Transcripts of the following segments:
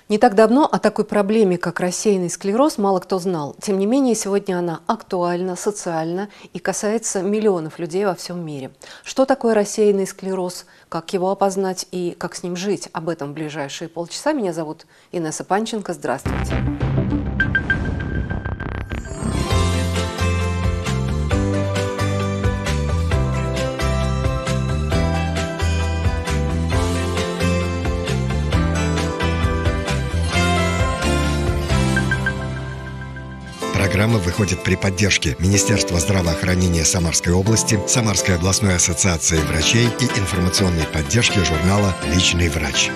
Не так давно о такой проблеме, как рассеянный склероз, мало кто знал. Тем не менее, сегодня она актуальна, социальна и касается миллионов людей во всем мире. Что такое рассеянный склероз, как его опознать и как с ним жить? Об этом в ближайшие полчаса. Меня зовут Инесса Панченко. Здравствуйте. Программа выходит при поддержке Министерства здравоохранения Самарской области, Самарской областной ассоциации врачей и информационной поддержки журнала «Личный врач».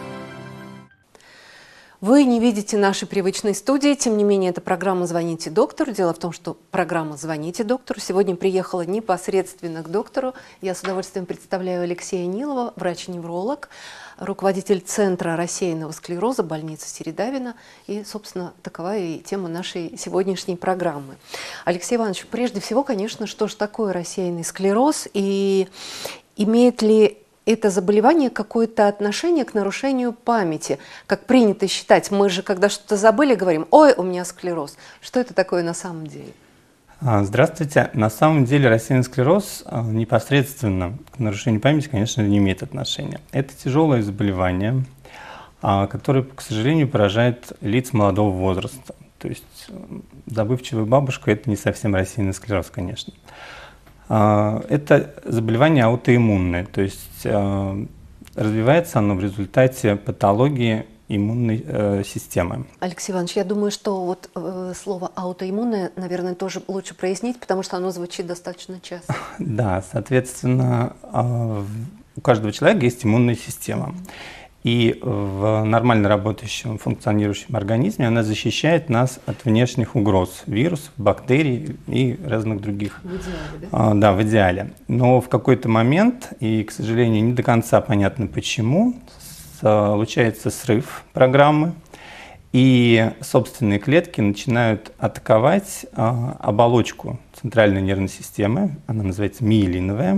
Вы не видите нашей привычной студии, тем не менее, это программа «Звоните доктору». Дело в том, что программа «Звоните доктору» сегодня приехала непосредственно к доктору. Я с удовольствием представляю Алексея Нилова, врач-невролог, руководитель Центра рассеянного склероза больницы Середавина. И, собственно, такова и тема нашей сегодняшней программы. Алексей Иванович, прежде всего, конечно, что же такое рассеянный склероз и имеет ли это заболевание какое-то отношение к нарушению памяти? Как принято считать, мы же, когда что-то забыли, говорим: «Ой, у меня склероз». Что это такое на самом деле? Здравствуйте. На самом деле рассеянный склероз непосредственно к нарушению памяти, конечно, не имеет отношения. Это тяжелое заболевание, которое, к сожалению, поражает лиц молодого возраста. То есть забывчивая бабушка – это не совсем рассеянный склероз, конечно. Это заболевание аутоиммунное, то есть развивается оно в результате патологии иммунной системы. Алексей Иванович, я думаю, что вот слово аутоиммунное, наверное, тоже лучше прояснить, потому что оно звучит достаточно часто. Да, соответственно, у каждого человека есть иммунная система. И в нормально работающем, функционирующем организме она защищает нас от внешних угроз, вирусов, бактерий и разных других. В идеале, да? Да, в идеале. Но в какой-то момент, и, к сожалению, не до конца понятно почему, случается срыв программы, и собственные клетки начинают атаковать оболочку центральной нервной системы, она называется миелиновая,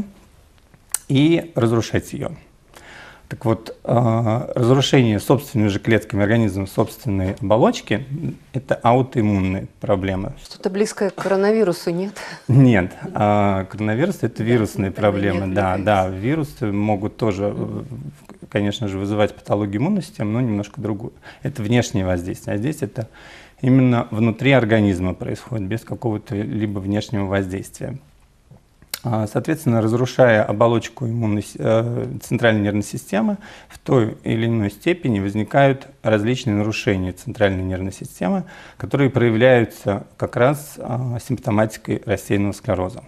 и разрушать ее. Так вот, разрушение собственными же клетками организма собственной оболочки – это аутоиммунная проблема. Что-то близкое к коронавирусу, нет? Нет, коронавирус – это вирусные проблемы. Да, вирусы могут тоже, конечно же, вызывать патологию иммунной системы, но немножко другую. Это внешнее воздействие, а здесь это именно внутри организма происходит, без какого-то либо внешнего воздействия. Соответственно, разрушая оболочку центральной нервной системы, в той или иной степени возникают различные нарушения центральной нервной системы, которые проявляются как раз симптоматикой рассеянного склероза.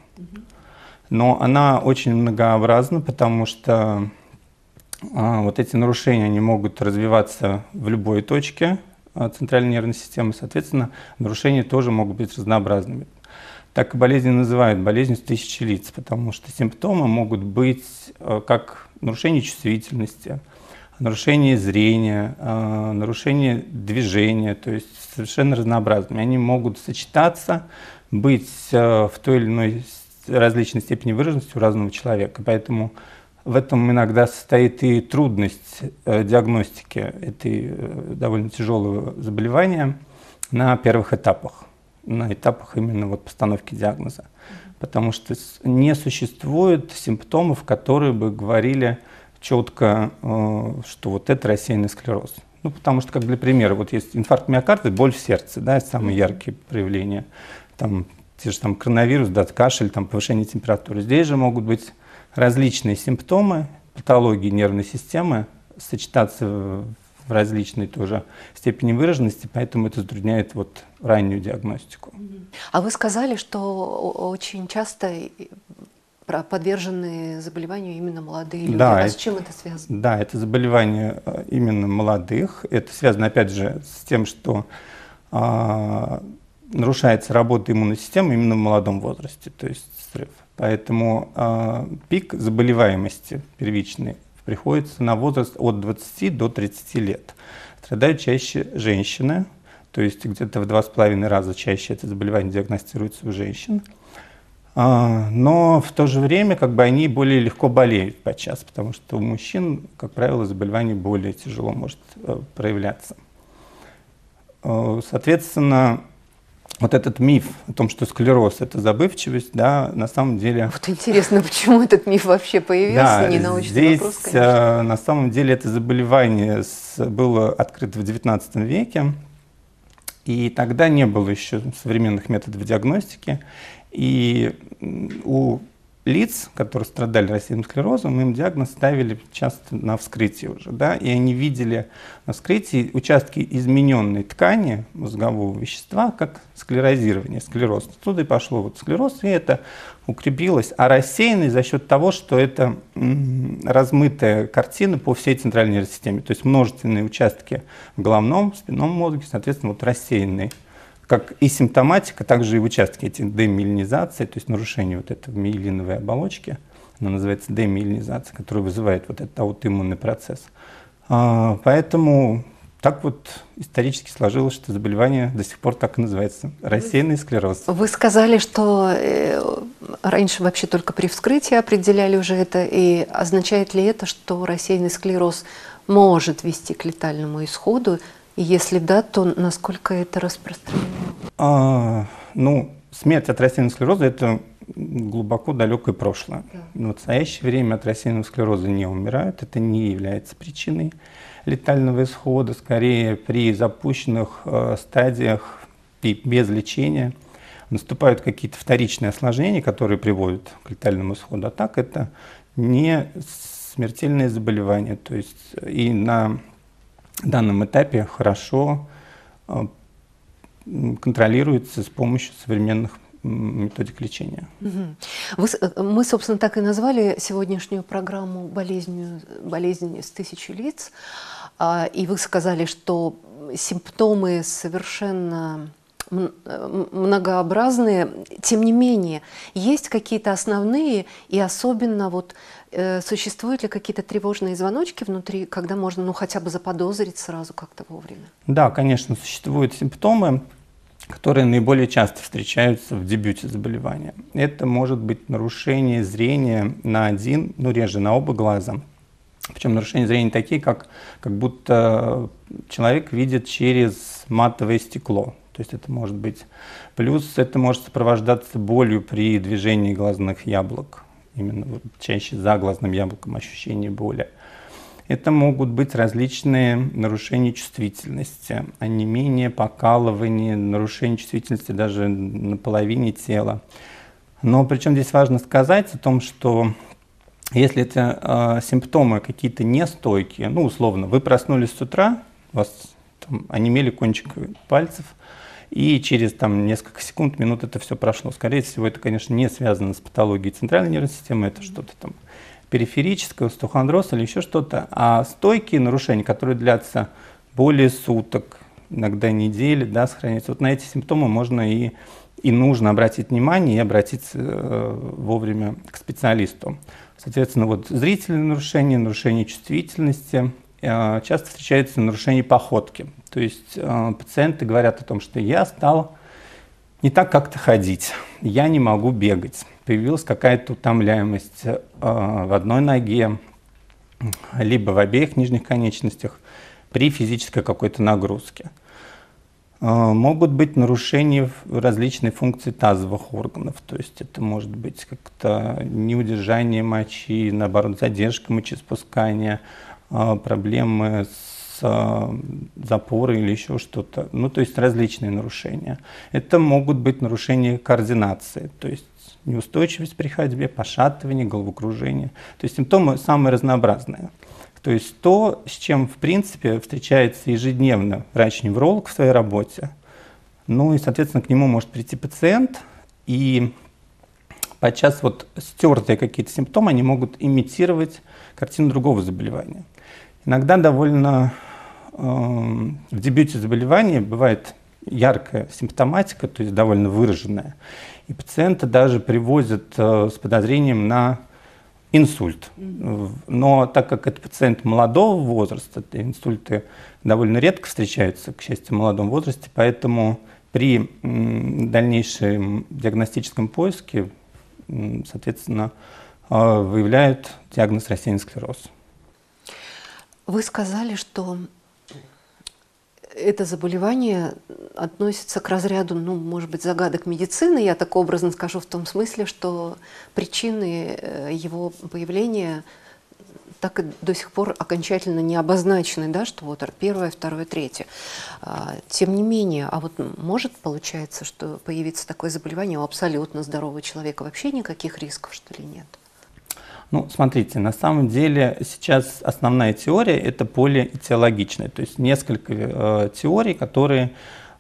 Но она очень многообразна, потому что вот эти нарушения они могут развиваться в любой точке центральной нервной системы, соответственно, нарушения тоже могут быть разнообразными. Так и болезнь называют болезнью с тысячи лиц, потому что симптомы могут быть как нарушение чувствительности, нарушение зрения, нарушение движения, то есть совершенно разнообразными. Они могут сочетаться, быть в той или иной различной степени выраженности у разного человека. Поэтому в этом иногда состоит и трудность диагностики этой довольно тяжелого заболевания на первых этапах. На этапах именно вот постановки диагноза. Потому что не существует симптомов, которые бы говорили четко, что вот это рассеянный склероз. Ну, потому что, как для примера, вот есть инфаркт миокарда, боль в сердце, да, это самые яркие проявления. Там, те же там коронавирус, да, кашель, там, повышение температуры. Здесь же могут быть различные симптомы, патологии нервной системы, сочетаться в различной тоже степени выраженности, поэтому это затрудняет вот раннюю диагностику. А вы сказали, что очень часто подвержены заболеванию именно молодые люди. Да, с чем это связано? Да, это заболевание именно молодых. Это связано, опять же, с тем, что нарушается работа иммунной системы именно в молодом возрасте, то есть срыв. Поэтому пик заболеваемости первичной приходится на возраст от 20 до 30 лет. Страдают чаще женщины, то есть где-то в 2,5 раза чаще это заболевание диагностируется у женщин. Но в то же время как бы они более легко болеют подчас, потому что у мужчин, как правило, заболевание более тяжело может проявляться. Соответственно, вот этот миф о том, что склероз – это забывчивость, да, на самом деле… Вот интересно, почему этот миф вообще появился, Да, не научный здесь, вопрос, конечно. на самом деле это заболевание было открыто в XIX веке, и тогда не было еще современных методов диагностики, и у лиц, которые страдали рассеянным склерозом, им диагноз ставили часто на вскрытии уже, да, и они видели на вскрытии участки измененной ткани мозгового вещества как склерозирование, склероз. Оттуда и пошло вот склероз, и это укрепилось, а рассеянный за счет того, что это размытая картина по всей центральной нервной системе, то есть множественные участки в головном, спинном мозге, соответственно, вот рассеянный. Как и симптоматика, также и в участке эти демиелинизации, то есть нарушение вот этой миелиновой оболочки, она называется демиелинизация, которая вызывает вот этот аутоиммунный процесс. Поэтому так вот исторически сложилось, что заболевание до сих пор так и называется – рассеянный склероз. Вы сказали, что раньше вообще только при вскрытии определяли уже это, и означает ли это, что рассеянный склероз может вести к летальному исходу? И если да, то насколько это распространено? Ну, смерть от рассеянного склероза – это глубоко далекое прошлое. Да. Но в настоящее время от рассеянного склероза не умирают, это не является причиной летального исхода. Скорее, при запущенных стадиях и без лечения наступают какие-то вторичные осложнения, которые приводят к летальному исходу. А так это не смертельное заболевание. То есть и на данном этапе хорошо контролируется с помощью современных методик лечения. Мы, собственно, так и назвали сегодняшнюю программу «Болезнь с тысячи лиц». И вы сказали, что симптомы совершенно многообразные. Тем не менее, есть какие-то основные, и особенно вот существуют ли какие-то тревожные звоночки внутри, когда можно хотя бы заподозрить сразу как-то вовремя? Да, конечно, существуют симптомы, которые наиболее часто встречаются в дебюте заболевания. Это может быть нарушение зрения на один, реже на оба глаза. Причем нарушения зрения такие, как будто человек видит через матовое стекло. То есть это может быть. Плюс это может сопровождаться болью при движении глазных яблок. Именно чаще за глазным яблоком ощущение боли. Это могут быть различные нарушения чувствительности, онемение, покалывание, нарушение чувствительности даже на половине тела. Но причем здесь важно сказать о том, что если это симптомы какие-то нестойкие, условно, вы проснулись с утра, у вас там онемели кончики пальцев, и через несколько секунд, минут это все прошло. Скорее всего, это, конечно, не связано с патологией центральной нервной системы, это что-то там периферическое, остеохондроз или еще что-то. А стойкие нарушения, которые длятся более суток, иногда недели, сохраняются. Вот на эти симптомы можно и нужно обратить внимание и обратиться вовремя к специалисту. Соответственно, зрительные нарушения, нарушение чувствительности, часто встречаются нарушения походки. То есть пациенты говорят о том, что я стал не так как-то ходить, я не могу бегать, появилась какая-то утомляемость в одной ноге, либо в обеих нижних конечностях при физической какой-то нагрузке. Могут быть нарушения различной функции тазовых органов, то есть это может быть как-то неудержание мочи, наоборот, задержка мочеиспускания, проблемы с запорой или еще что-то, то есть различные нарушения. Это могут быть нарушения координации, то есть неустойчивость при ходьбе, пошатывание, головокружение. То есть симптомы самые разнообразные. То есть то, с чем, в принципе, встречается ежедневно врач-невролог в своей работе, и, соответственно, к нему может прийти пациент, и подчас стертые какие-то симптомы, они могут имитировать картину другого заболевания. Иногда довольно в дебюте заболевания бывает яркая симптоматика, то есть довольно выраженная, и пациента даже привозят с подозрением на инсульт. Но так как это пациент молодого возраста, инсульты довольно редко встречаются, к счастью, в молодом возрасте, поэтому при дальнейшем диагностическом поиске, соответственно, выявляют диагноз рассеянный склероз. Вы сказали, что это заболевание относится к разряду, ну, может быть, загадок медицины, я так образно скажу, в том смысле, что причины его появления так и до сих пор окончательно не обозначены, да, что вот первое, второе, третье. Тем не менее, а вот может получается, что появится такое заболевание у абсолютно здорового человека, вообще никаких рисков, что ли, нет? Ну, смотрите, на самом деле сейчас основная теория – это полиэтиологичная, то есть несколько теорий, которые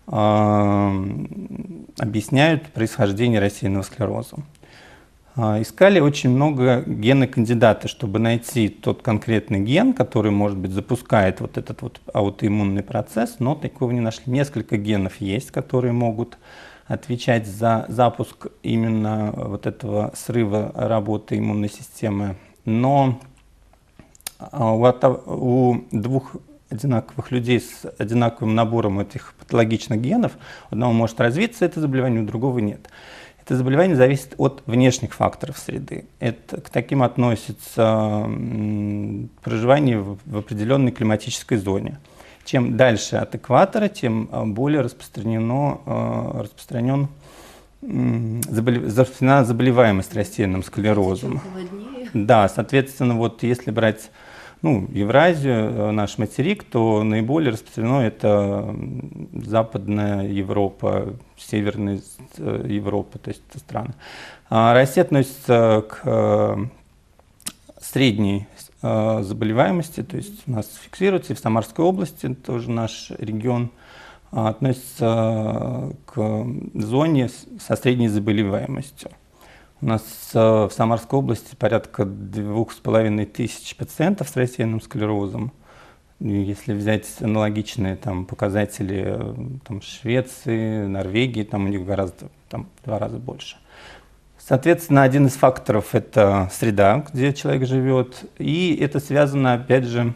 объясняют происхождение рассеянного склероза. Искали очень много генокандидатов, чтобы найти тот конкретный ген, который, может быть, запускает вот этот вот аутоиммунный процесс, но такого не нашли. Несколько генов есть, которые могут отвечать за запуск именно вот этого срыва работы иммунной системы. Но у двух одинаковых людей с одинаковым набором этих патологичных генов, у одного может развиться это заболевание, у другого нет. Это заболевание зависит от внешних факторов среды. К таким относится проживание в определенной климатической зоне. Чем дальше от экватора, тем более распространена заболеваемость рассеянным склерозом. Да, соответственно, вот если брать Евразию, наш материк, то наиболее распространено это Западная Европа, Северная Европа, то есть это страны. Россия относится к средней заболеваемости, то есть у нас фиксируется и в Самарской области, тоже наш регион относится к зоне со средней заболеваемостью. У нас в Самарской области порядка 2500 пациентов с рассеянным склерозом. Если взять аналогичные показатели Швеции, Норвегии, там у них гораздо в 2 раза больше. Соответственно, один из факторов – это среда, где человек живет, и это связано, опять же,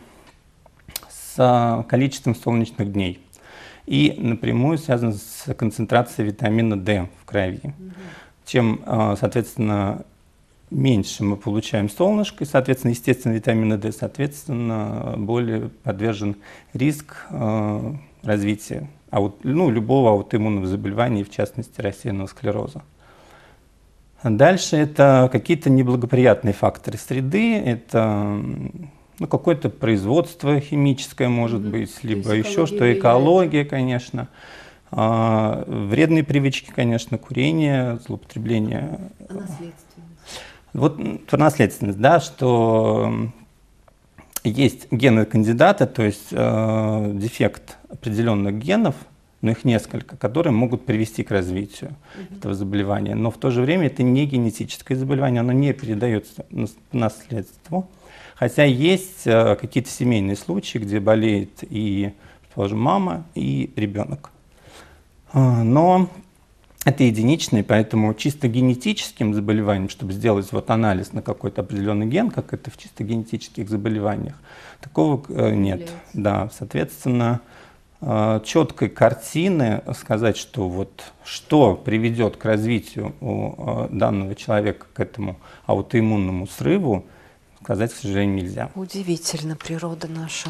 с количеством солнечных дней. И напрямую связано с концентрацией витамина D в крови. Чем, соответственно, меньше мы получаем солнышко, и, соответственно, естественно, витамина D, соответственно, более подвержен риск развития любого аутоиммунного заболевания, в частности, рассеянного склероза. Дальше это какие-то неблагоприятные факторы среды, это какое-то производство химическое, может быть, либо еще что, экология, конечно, вредные привычки, конечно, курение, злоупотребление. А наследственность? Вот про наследственность, да, что есть гены кандидата, то есть дефект определенных генов, но их несколько, которые могут привести к развитию этого заболевания. Но в то же время это не генетическое заболевание, оно не передается по наследству. Хотя есть какие-то семейные случаи, где болеет и, предположим, мама, и ребенок. Но это единичные, поэтому чисто генетическим заболеванием, чтобы сделать анализ на какой-то определенный ген, как это в чисто генетических заболеваниях, такого нет. Да, соответственно, четкой картины сказать, что что приведет к развитию у данного человека к этому аутоиммунному срыву, сказать, к сожалению, нельзя. Удивительно, природа наша.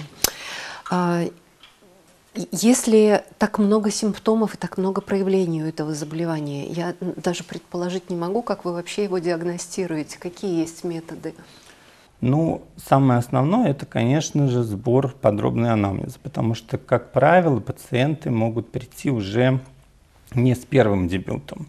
Если так много симптомов и так много проявлений у этого заболевания, я даже предположить не могу, как вы вообще его диагностируете, какие есть методы? Самое основное – это, конечно же, сбор подробной анамнеза, потому что, как правило, пациенты могут прийти уже не с первым дебютом.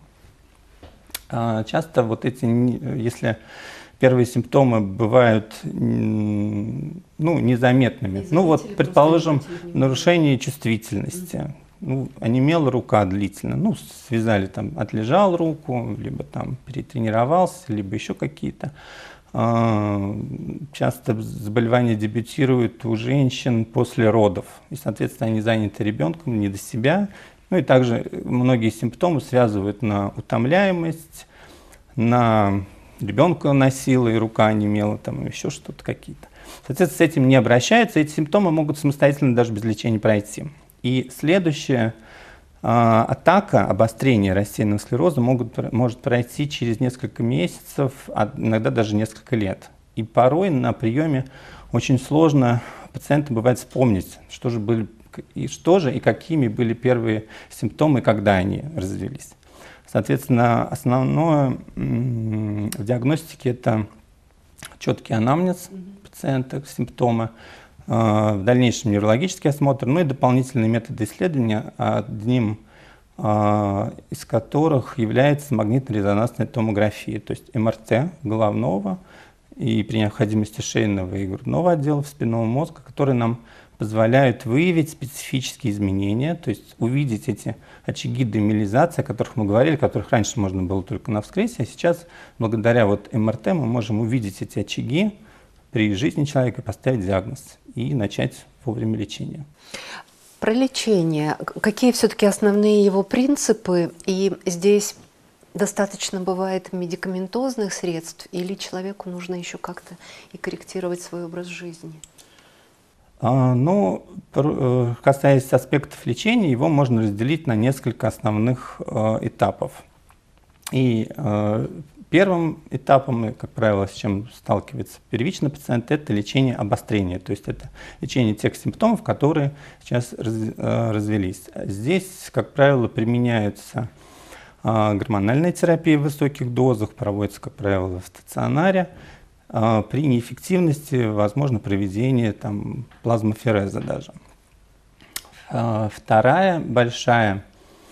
Часто если первые симптомы бывают незаметными, предположим, нарушение чувствительности, онемела рука длительно, связали, отлежал руку, либо перетренировался, либо еще какие-то. Часто заболевание дебютирует у женщин после родов, и, соответственно, они заняты ребенком, не до себя. И также многие симптомы связывают на утомляемость, на ребенка носила, и рука онемела, еще что-то какие-то. Соответственно, с этим не обращаются, эти симптомы могут самостоятельно даже без лечения пройти. И следующая атака, обострение рассеянного склероза может пройти через несколько месяцев, иногда даже несколько лет. И порой на приеме очень сложно пациенту бывает вспомнить, что же были и что же, и какими были первые симптомы, когда они развились. Соответственно, основное в диагностике – это четкий анамнез пациента, симптомы, в дальнейшем неврологический осмотр, ну и дополнительные методы исследования, одним из которых является магнитно-резонансная томография, то есть МРТ головного и при необходимости шейного и грудного отделов спинного мозга, которые нам позволяют выявить специфические изменения, то есть увидеть эти очаги демиелинизации, о которых мы говорили, которых раньше можно было только на вскрытии, а сейчас благодаря МРТ мы можем увидеть эти очаги при жизни человека, поставить диагноз и начать вовремя лечение. Про лечение. Какие все-таки основные его принципы? И здесь достаточно бывает медикаментозных средств, или человеку нужно еще как-то и корректировать свой образ жизни? Ну, касаясь аспектов лечения, его можно разделить на несколько основных этапов. И первым этапом, как правило, с чем сталкивается первичный пациент, это лечение обострения, то есть это лечение тех симптомов, которые сейчас развились. Здесь, как правило, применяются гормональная терапия в высоких дозах, проводится, как правило, в стационаре. При неэффективности возможно проведение плазмофереза даже. Вторая большая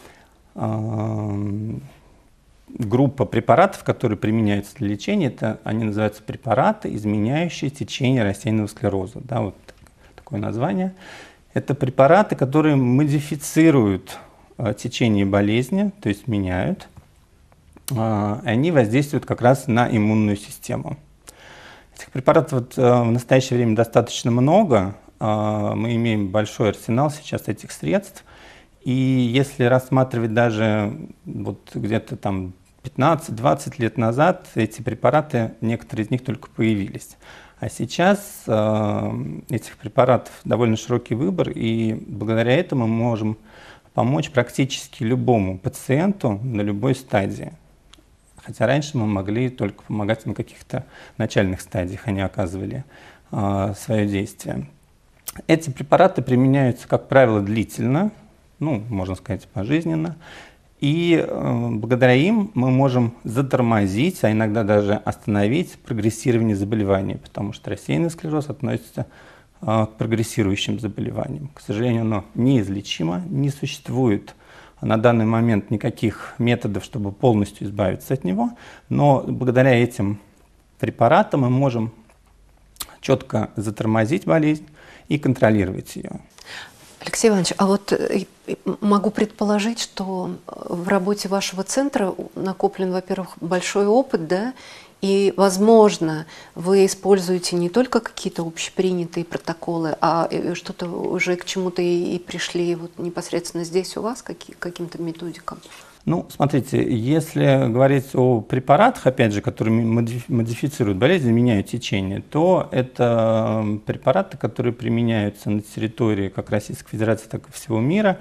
группа препаратов, которые применяются для лечения, они называются препараты, изменяющие течение рассеянного склероза. Да, вот такое название. Это препараты, которые модифицируют течение болезни, то есть меняют. Они воздействуют как раз на иммунную систему. Этих препаратов в настоящее время достаточно много. Мы имеем большой арсенал сейчас этих средств. И если рассматривать даже где-то 15-20 лет назад, эти препараты, некоторые из них только появились. А сейчас этих препаратов довольно широкий выбор, и благодаря этому мы можем помочь практически любому пациенту на любой стадии. Хотя раньше мы могли только помогать на каких-то начальных стадиях, они оказывали свое действие. Эти препараты применяются, как правило, длительно, можно сказать, пожизненно. И благодаря им мы можем затормозить, а иногда даже остановить прогрессирование заболеваний, потому что рассеянный склероз относится к прогрессирующим заболеваниям. К сожалению, оно неизлечимо, не существует на данный момент никаких методов, чтобы полностью избавиться от него, но благодаря этим препаратам мы можем четко затормозить болезнь и контролировать ее. Алексей Иванович, а могу предположить, что в работе вашего центра накоплен, во-первых, большой опыт, да, и, возможно, вы используете не только какие-то общепринятые протоколы, а что-то уже к чему-то и пришли непосредственно здесь у вас, каким-то методикам. Смотрите, если говорить о препаратах, опять же, которые модифицируют болезнь, меняют течение, то это препараты, которые применяются на территории как Российской Федерации, так и всего мира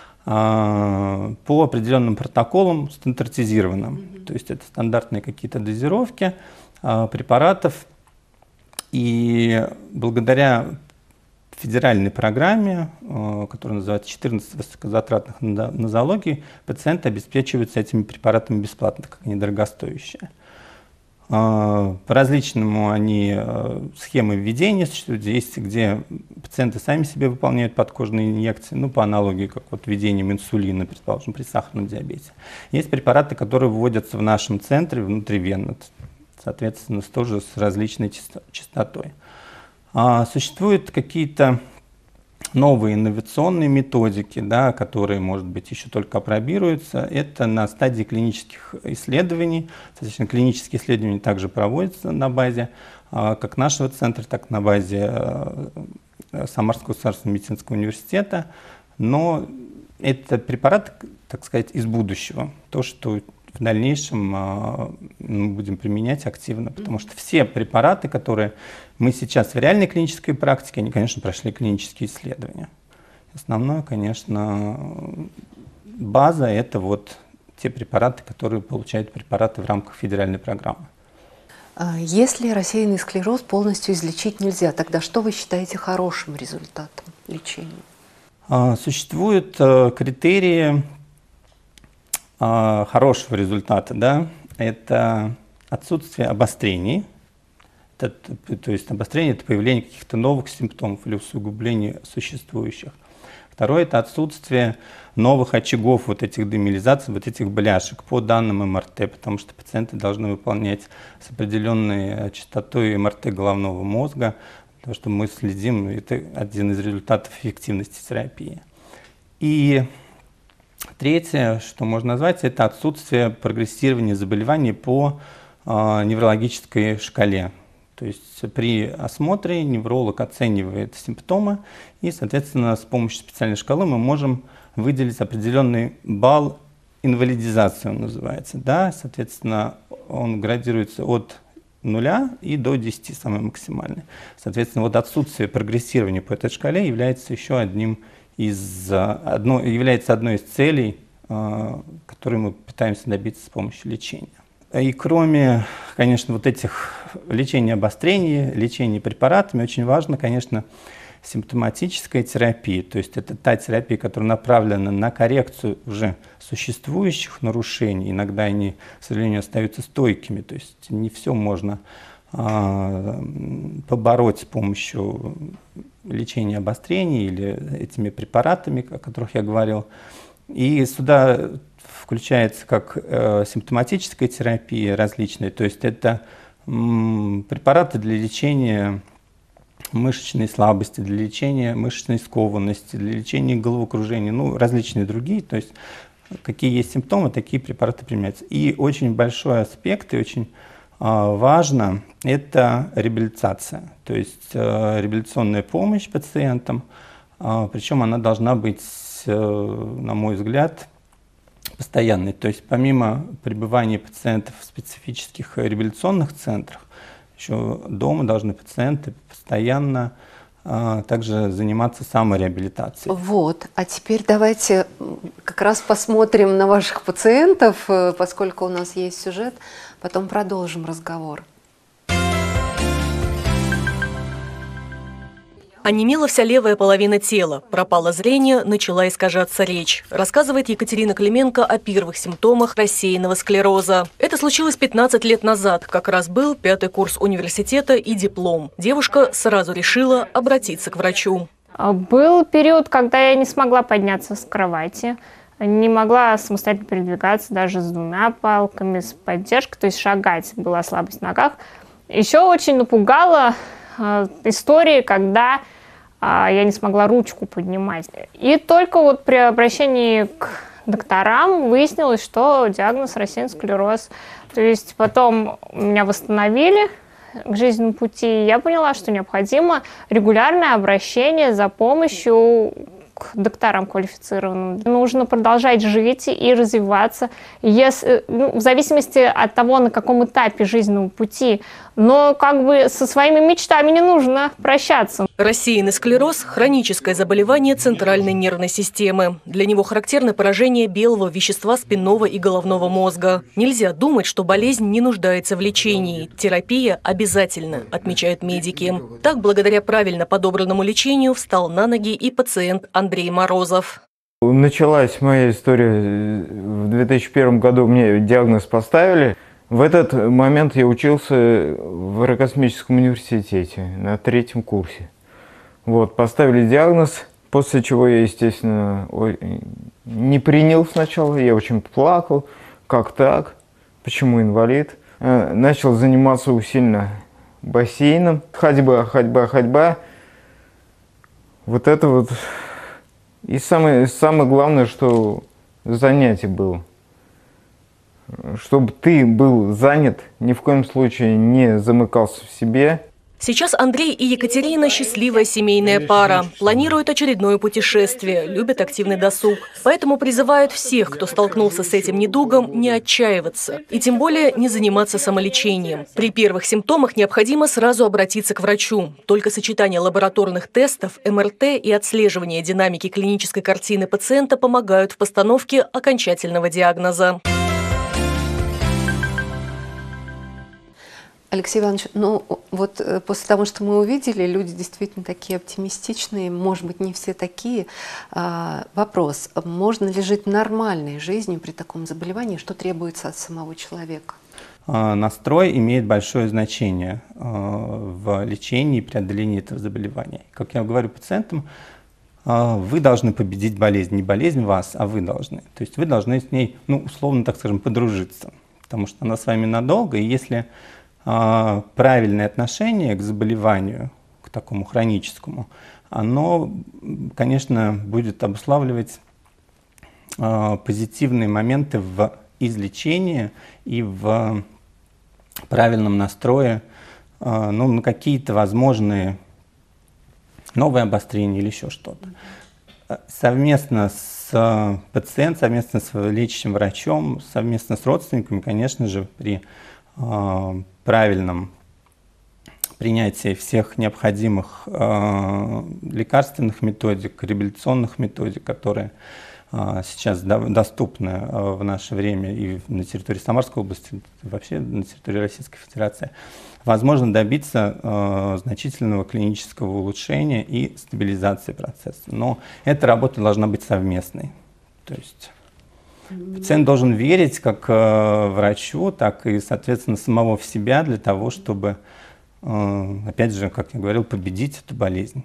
по определенным протоколам стандартизированным. То есть это стандартные какие-то дозировки препаратов. И благодаря федеральной программе, которая называется 14 высокозатратных нозологий, пациенты обеспечиваются этими препаратами бесплатно, как они дорогостоящие. По-различному они схемы введения существуют. Есть, где пациенты сами себе выполняют подкожные инъекции, по аналогии, как введением инсулина, предположим, при сахарном диабете. Есть препараты, которые вводятся в нашем центре внутривенно, соответственно, тоже с различной частотой. Существуют какие-то новые инновационные методики, да, которые, может быть, еще только апробируются. Это на стадии клинических исследований. Соответственно, клинические исследования также проводятся на базе как нашего центра, так и на базе Самарского государственного медицинского университета. Но это препараты, так сказать, из будущего. То, что в дальнейшем мы будем применять активно, потому что все препараты, которые мы сейчас в реальной клинической практике, они, конечно, прошли клинические исследования. Основное, конечно, база – это те препараты, которые получают препараты в рамках федеральной программы. Если рассеянный склероз полностью излечить нельзя, тогда что вы считаете хорошим результатом лечения? Существуют критерии хорошего результата, да? Это отсутствие обострений, то есть обострение – это появление каких-то новых симптомов или усугубление существующих. Второе – это отсутствие новых очагов вот этих демиелизаций, вот этих бляшек по данным МРТ, потому что пациенты должны выполнять с определенной частотой МРТ головного мозга, потому что мы следим, это один из результатов эффективности терапии. И третье, что можно назвать, это отсутствие прогрессирования заболеваний по неврологической шкале. То есть при осмотре невролог оценивает симптомы, и, соответственно, с помощью специальной шкалы мы можем выделить определенный балл инвалидизации, он называется. Да? Соответственно, он градируется от 0 и до 10, самый максимальный. Соответственно, вот отсутствие прогрессирования по этой шкале является еще одной из целей, которые мы пытаемся добиться с помощью лечения. И кроме, конечно, вот этих лечений обострений, лечения препаратами, очень важно, конечно, симптоматическая терапия. То есть это та терапия, которая направлена на коррекцию уже существующих нарушений. Иногда они, к сожалению, остаются стойкими. То есть не все можно побороть с помощью лечения обострений или этими препаратами, о которых я говорил. И сюда включается как симптоматическая терапия различная, то есть это препараты для лечения мышечной слабости, для лечения мышечной скованности, для лечения головокружения, ну, различные другие, то есть какие есть симптомы, такие препараты применяются. И очень большой аспект, и очень важно, это реабилитация, то есть реабилитационная помощь пациентам, причем она должна быть, на мой взгляд, постоянный. То есть помимо пребывания пациентов в специфических реабилитационных центрах, еще дома должны пациенты постоянно также заниматься самореабилитацией. Вот, а теперь давайте как раз посмотрим на ваших пациентов, поскольку у нас есть сюжет, потом продолжим разговор. Онемела вся левая половина тела, пропало зрение, начала искажаться речь. Рассказывает Екатерина Клименко о первых симптомах рассеянного склероза. Это случилось 15 лет назад. Как раз был 5-й курс университета и диплом. Девушка сразу решила обратиться к врачу. Был период, когда я не смогла подняться с кровати. Не могла самостоятельно передвигаться даже с 2 палками, с поддержкой, то есть шагать, была слабость в ногах. Еще очень напугала история, когда я не смогла ручку поднимать. И только вот при обращении к докторам выяснилось, что диагноз рассеянный склероз. То есть потом меня восстановили к жизненному пути, и я поняла, что необходимо регулярное обращение за помощью к докторам квалифицированным. Нужно продолжать жить и развиваться, в зависимости от того, на каком этапе жизненного пути. Но как бы со своими мечтами не нужно прощаться. Рассеянный склероз – хроническое заболевание центральной нервной системы. Для него характерно поражение белого вещества спинного и головного мозга. Нельзя думать, что болезнь не нуждается в лечении. Терапия обязательна, отмечают медики. Так, благодаря правильно подобранному лечению, встал на ноги и пациент Андрей Морозов. Началась моя история в 2001 году, мне диагноз поставили. В этот момент я учился в Аэрокосмическом университете на 3-м курсе. Вот, поставили диагноз, после чего я, естественно, не принял сначала, я очень плакал, как так, почему инвалид. Начал заниматься усиленно бассейном, ходьба. Вот это вот. И самое главное, что занятие было. Чтобы ты был занят, ни в коем случае не замыкался в себе. Сейчас Андрей и Екатерина – счастливая семейная пара. Планируют очередное путешествие, любят активный досуг. Поэтому призывают всех, кто столкнулся с этим недугом, не отчаиваться. И тем более не заниматься самолечением. При первых симптомах необходимо сразу обратиться к врачу. Только сочетание лабораторных тестов, МРТ и отслеживание динамики клинической картины пациента помогают в постановке окончательного диагноза. Алексей Иванович, ну вот после того, что мы увидели, люди действительно такие оптимистичные, может быть, не все такие. Вопрос, можно ли жить нормальной жизнью при таком заболевании, что требуется от самого человека? Настрой имеет большое значение в лечении и преодолении этого заболевания. Как я говорю пациентам, вы должны победить болезнь, не болезнь вас, а вы должны. То есть вы должны с ней, ну, условно, так скажем, подружиться, потому что она с вами надолго, и если правильное отношение к заболеванию, к такому хроническому, оно, конечно, будет обуславливать позитивные моменты в излечении и в правильном настрое, ну, на какие-то возможные новые обострения или еще что-то. Совместно с пациентом, совместно с лечащим врачом, совместно с родственниками, конечно же, при правильном принятии всех необходимых лекарственных методик, реабилитационных методик, которые сейчас доступны в наше время и на территории Самарской области, и вообще на территории Российской Федерации, возможно добиться значительного клинического улучшения и стабилизации процесса. Но эта работа должна быть совместной. То есть пациент должен верить как врачу, так и, соответственно, самого в себя для того, чтобы, опять же, как я говорил, победить эту болезнь.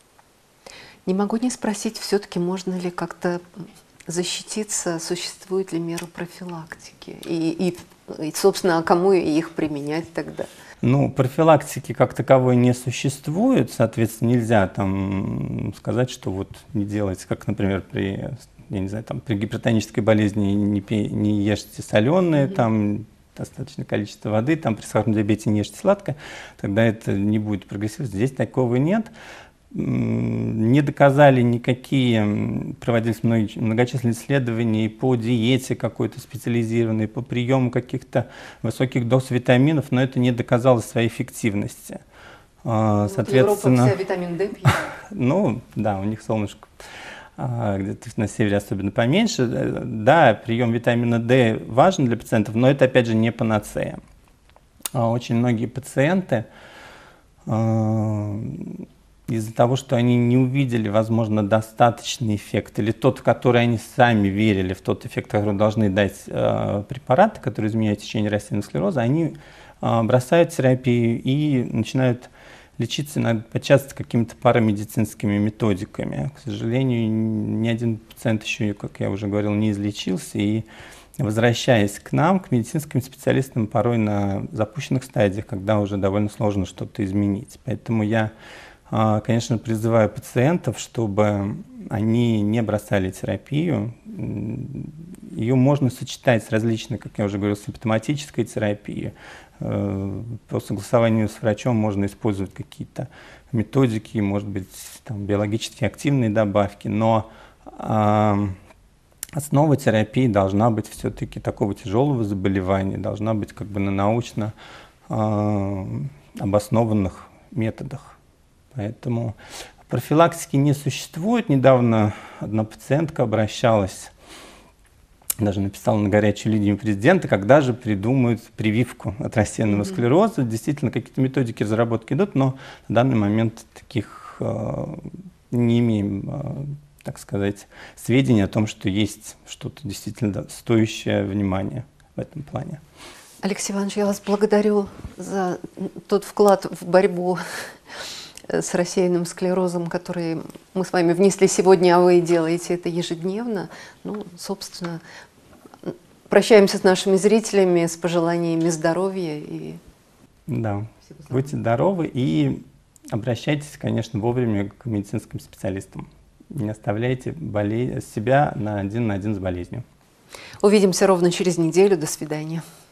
Не могу не спросить, все-таки можно ли как-то защититься, существуют ли меры профилактики? И, собственно, кому их применять тогда? Ну, профилактики как таковой не существует, соответственно, нельзя там сказать, что вот не делайте, как, например, при, я не знаю, там, при гипертонической болезни не ешьте соленые, там, достаточное количество воды, там, при сахарном диабете не ешьте сладкое, тогда это не будет прогрессировать. Здесь такого нет. Не доказали никакие, проводились многочисленные исследования по диете какой-то специализированной, по приему каких-то высоких доз витаминов, но это не доказало своей эффективности. Соответственно, Европа вся витамин D пьет. Ну, да, у них солнышко где-то на севере особенно поменьше. Да, прием витамина D важен для пациентов, но это, опять же, не панацея. Очень многие пациенты из-за того, что они не увидели, возможно, достаточный эффект, или тот, в который они сами верили, в тот эффект, который должны дать препараты, которые изменяют течение рассеянного склероза, они бросают терапию и начинают лечиться иногда подчас какими-то парамедицинскими методиками. К сожалению, ни один пациент еще, как я уже говорил, не излечился, и возвращаясь к нам, к медицинским специалистам, порой на запущенных стадиях, когда уже довольно сложно что-то изменить. Поэтому я, конечно, призываю пациентов, чтобы они не бросали терапию. Ее можно сочетать с различной, как я уже говорил, симптоматической терапией. По согласованию с врачом можно использовать какие-то методики, может быть, там, биологически активные добавки, но основа терапии должна быть все-таки такого тяжелого заболевания, должна быть как бы на научно обоснованных методах. Поэтому профилактики не существует. Недавно одна пациентка обращалась, даже написала на горячую линию президента, когда же придумают прививку от рассеянного склероза. Действительно, какие-то методики разработки идут, но на данный момент таких не имеем, так сказать, сведений о том, что есть что-то действительно стоящее внимания в этом плане. Алексей Иванович, я вас благодарю за тот вклад в борьбу с рассеянным склерозом, который мы с вами внесли сегодня, а вы делаете это ежедневно. Ну, собственно, прощаемся с нашими зрителями с пожеланиями здоровья. Да, будьте здоровы и обращайтесь, конечно, вовремя к медицинским специалистам. Не оставляйте себя на один с болезнью. Увидимся ровно через неделю. До свидания.